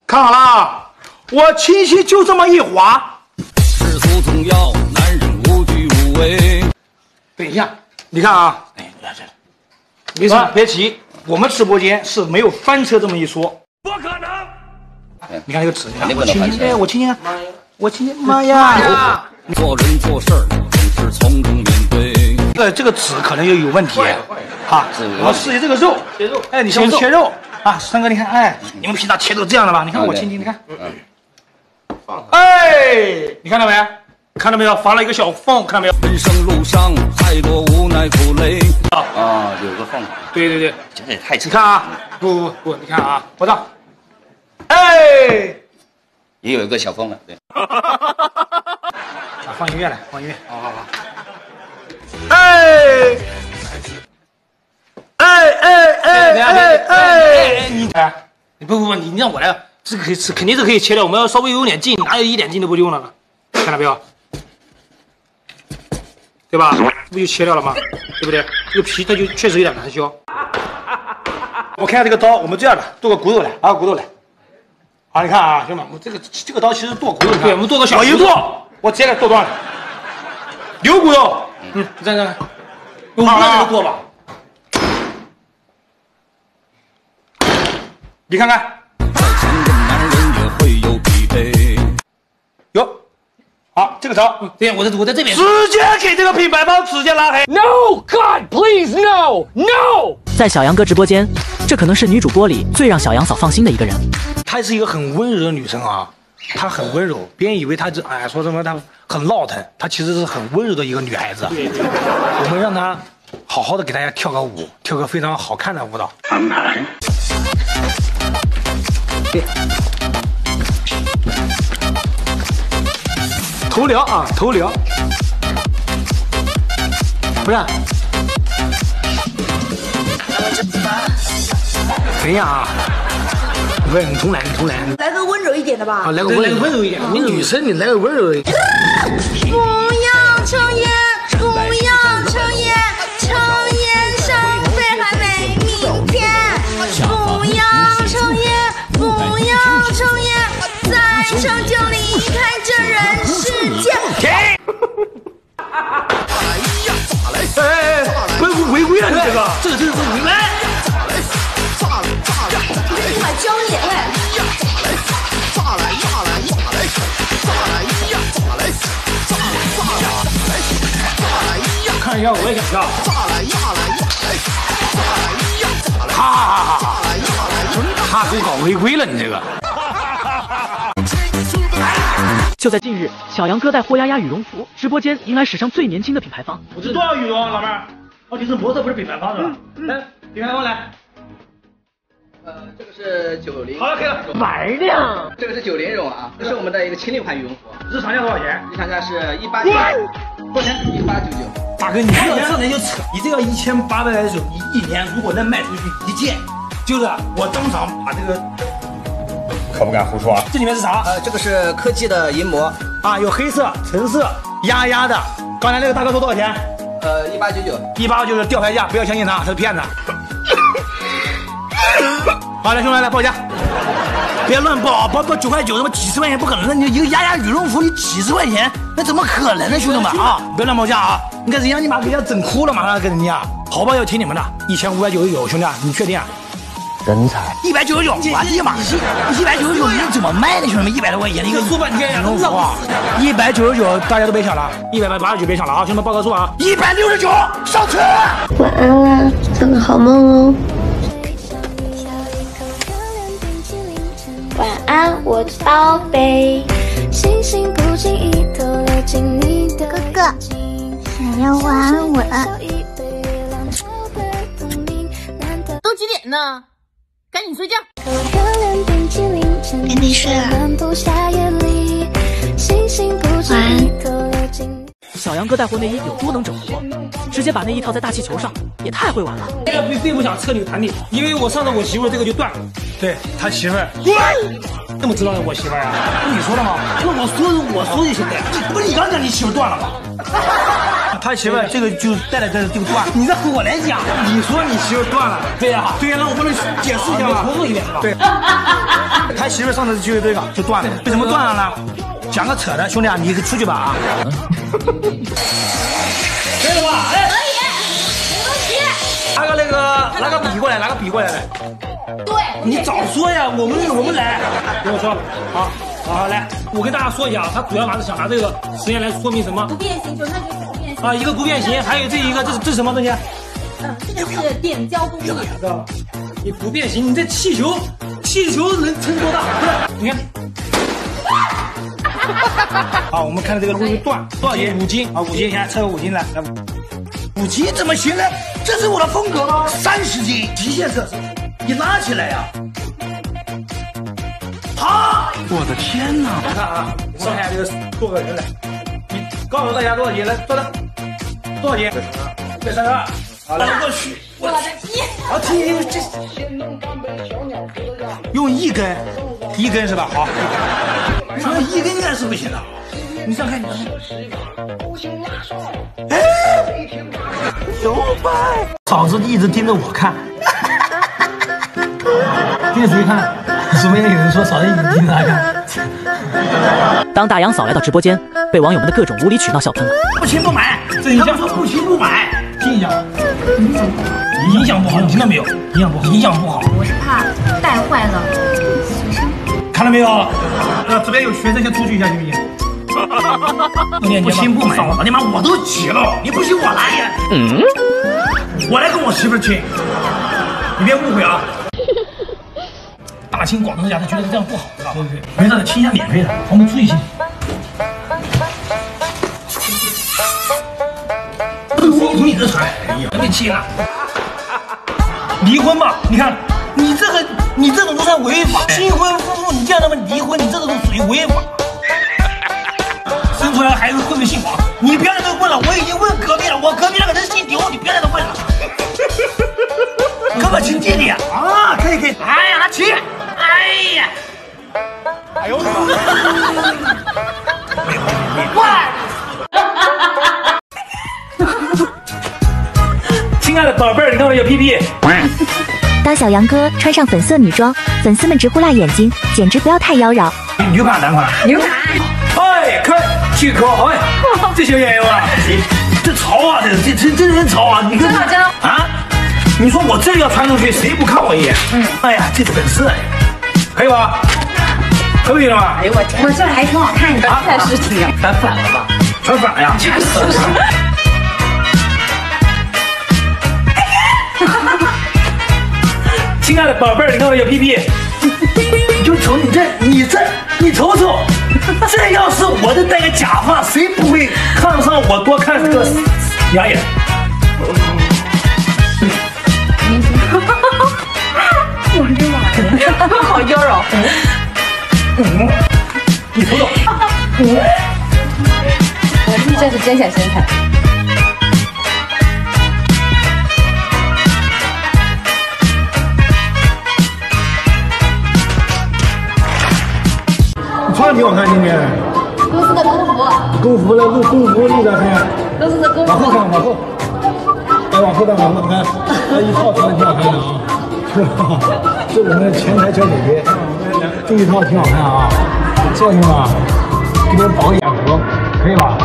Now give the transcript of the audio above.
看好了啊，我轻轻就这么一划。 世俗总要男人无惧无畏。 等一下，你看啊，哎，没事，别急，我们直播间是没有翻车这么一说。不可能！你看这个纸，你看我轻轻，哎，我轻轻，我轻轻，妈呀！ 做人做事儿总是从容面对。 这个纸可能有问题，哈，我们试一这个肉，哎，你先切肉啊，三哥，你看，哎，你们平常切都这样的吧？你看我轻轻，你看，哎，你看到没？看到没有？划了一个小缝，看到没有？ 人生路上太多无奈苦累啊，有个缝。 对对对， 这也太你看啊，不，你看啊，我这，哎， 也有一个小缝了，对。 啊，放音乐来，放音乐，好。哎，你不，你让我来，这个肯定是可以切掉，我们要稍微有点劲，哪有一点劲都不用了呢？看到没有？对吧？不就切掉了吗？对不对？这个皮它就确实有点难削。我看下这个刀，我们这样的剁个骨头来，拿个骨头来。好，你看啊，兄弟们，我这个刀其实剁骨头，对，我们剁个小。我一剁，我直接给剁断了。牛骨头，你这样，用这个剁吧。你看看。 再强的男人也会有疲惫。 有。好，这个招，对，我在这边，直接给这个品牌方直接拉黑。 No God, please no no。在小杨哥直播间，这可能是女主播里最让小杨嫂放心的一个人。 她是一个很温柔的女生啊，她很温柔，别人以为她说什么她很闹腾，她其实是很温柔的一个女孩子。对，我们让她好好的给大家跳个舞，跳个非常好看的舞蹈。安排。对。头疗啊，头疗，不是，等一下啊，不是你重来， 来个温柔一点的吧。 啊，来个温柔一点，你女生你来个温柔一点。 不要抽烟，不要抽烟，抽烟伤肺还没明天。不要抽烟，不要抽烟，再抽就离开这人世间。 不是违规了，你这个是违规。 立马教你来。 看一下，我也想跳。哈，他给搞违规了，你这个。 就在近日，小杨哥带霍丫丫羽绒服直播间迎来史上最年轻的品牌方。 我这多少羽绒啊，老妹儿？哦，你是模特，不是品牌方是吧？来，品牌方来。 这个是90。 好了，可以了。 玩呢？ 这个是90绒啊，这是我们的一个情侣款羽绒服。 日常价多少钱？ 日常价是189，多钱？1899。 大哥，你这上来就扯，你这要1800来手，你一年如果能卖出去1件，就是我当场把这个。 可不敢胡说啊！ 这里面是啥？ 这个是科技的银膜啊，有黑色、橙色、压压的。刚才那个大哥说多少钱？1899吊牌价，不要相信他，他是骗子。好，来兄弟来报价，别乱报，报9块9，什么几十块钱不可能的。你一个压压羽绒服，你几十块钱，那怎么可能呢，兄弟们啊！别乱报价啊！你看人家你妈给人家整哭了，马上跟人家好吧，要听你们的，1599，兄弟，你确定？ 人才 199，我的妈！199你怎么卖的，兄弟们？100多块钱的一个说半天呀，都服啊！199，大家都别抢了，189别抢了啊！兄弟们报个数啊！169，上车！ 晚安啦，做个好梦哦。晚安，我的宝贝。哥哥，想要玩我？ 都几点呢？赶紧睡觉。 跟你睡了。晚安。 小杨哥带货内衣有多能整活，直接把内衣套在大气球上，也太会玩了。 并不想撤你弹力，因为我上次我媳妇这个就断了。对他媳妇儿，怎么知道我媳妇儿啊？不你说的吗？那我说就行的，不是你刚讲你媳妇断了吗？ 他媳妇这个就带来这个断。你再和我来讲，你说你媳妇断了，对呀，对呀，那我不能解释一下吗？重复一遍是吧？对。他媳妇上次就这个就断了，为什么断了呢？讲个扯的，兄弟啊，你出去吧啊。可以吧？哎，可以，没问题。拿个笔过来，拿个笔过来来。 对， 你早说呀，我们来。跟我说，好来，我跟大家说一下啊，他主要想拿这个实验来说明什么？ 不变形，就是不变形啊，一个不变形，还有这一个，这是什么东西？ 这个是点胶工艺。 知道吧？你不变形，你这气球能撑多大？不是，你看。好，我们看这个会断多少斤？5斤啊，5斤，现在测个5斤来，5斤怎么行呢？这是我的风格，30斤极限测试，你拉起来呀！好，我的天哪！看啊，上下这个做个人来，你告诉大家多少斤来，坐着，多少斤？132。好了，我去， 我的天！ 好，听这，用一根是吧？好，说1根应该是不行的。你这样看，哎，有吧？嫂子一直盯着我看，盯着谁看？直播间有人说嫂子一直盯着他看。 当大杨嫂来到直播间，被网友们的各种无理取闹笑喷了。 不亲不买，这影响说不亲不买，听一下，影响不好，你听到没有？影响不好。 我是怕带坏了学生。 看到没有？这边有学生先出去一下，行不行？不亲不买，老你妈我都急了，你不信我来呀？我来跟我媳妇亲，你别误会啊。大清广东人家他觉得这样不好，知道吧？没事，亲一下免费的，我们注意亲。从你这传，哎呀，别亲了。离婚吧，你看你这种都算违法。新婚夫妇你叫他们离婚，你这种都属于违法。生出来孩子会不会姓王？你别在这问了，我已经问隔壁了，我隔壁那个人姓刘，你别在这问了。哥哥亲弟弟啊，可以。哎呀，他亲，哎呀，哎呦，亲爱的宝贝儿，你看我有屁屁。 当小杨哥穿上粉色女装，粉丝们直呼辣眼睛，简直不要太妖娆。 牛排男款， 牛排。 哎，看这个哎，这小演员啊，这潮啊，这真潮啊！你看真的啊，你说我这要穿出去，谁不看我一眼？哎呀，这粉色，可以吧？可以了吧？ 哎呦我天，我这还挺好看的，确实挺。 穿反了吧？ 穿反了呀？确实。亲爱的宝贝儿，你看我有屁屁，你就瞅你瞅瞅，这要是我这戴个假发，谁不会看上我多看这个2眼？ 我的妈呀，好妖娆！ 你瞅瞅， 我这是真显身材。 穿的挺好看，今天。 公司的工服。 工服录着看。 公司的工服。 往后看，往后。哎，往后看，这一套穿的挺好看的啊，是吧？这我们前台小姐姐，这一套挺好看啊，这兄弟们，给你们保个眼福，可以吧？